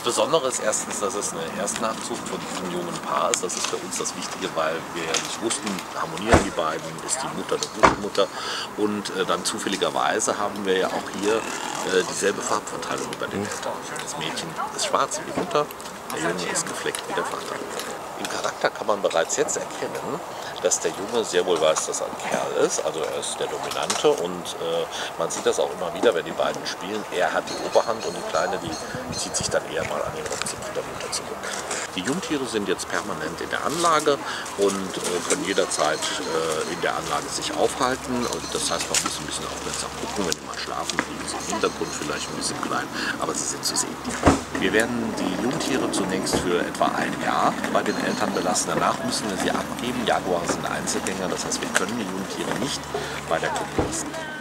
Besondere ist erstens, dass es eine Erstnachzucht von diesem jungen Paar ist. Das ist für uns das Wichtige, weil wir ja nicht wussten, harmonieren die beiden, ist die Mutter eine gute Mutter. Und dann zufälligerweise haben wir ja auch hier dieselbe Farbverteilung über den Eltern. Das Mädchen ist schwarz wie die Mutter, der Junge ist gefleckt wie der Vater. Im Charakter kann man bereits jetzt erkennen, dass der Junge sehr wohl weiß, dass er ein Kerl ist, also er ist der Dominante und man sieht das auch immer wieder, wenn die beiden spielen. Er hat die Oberhand und die Kleine, die zieht sich dann eher mal an den Rockzipfel der Mutter zurück. Die Jungtiere sind jetzt permanent in der Anlage und können jederzeit in der Anlage sich aufhalten. Und das heißt, man muss ein bisschen aufmerksam gucken, wenn die mal schlafen, liegen sie im Hintergrund vielleicht ein bisschen klein, aber sie sind zu sehen. Wir werden die Jungtiere zunächst für etwa ein Jahr bei den Eltern belassen. Danach müssen wir sie abgeben. Jaguare sind Einzelgänger, das heißt, wir können die Jungtiere nicht bei der Gruppe lassen.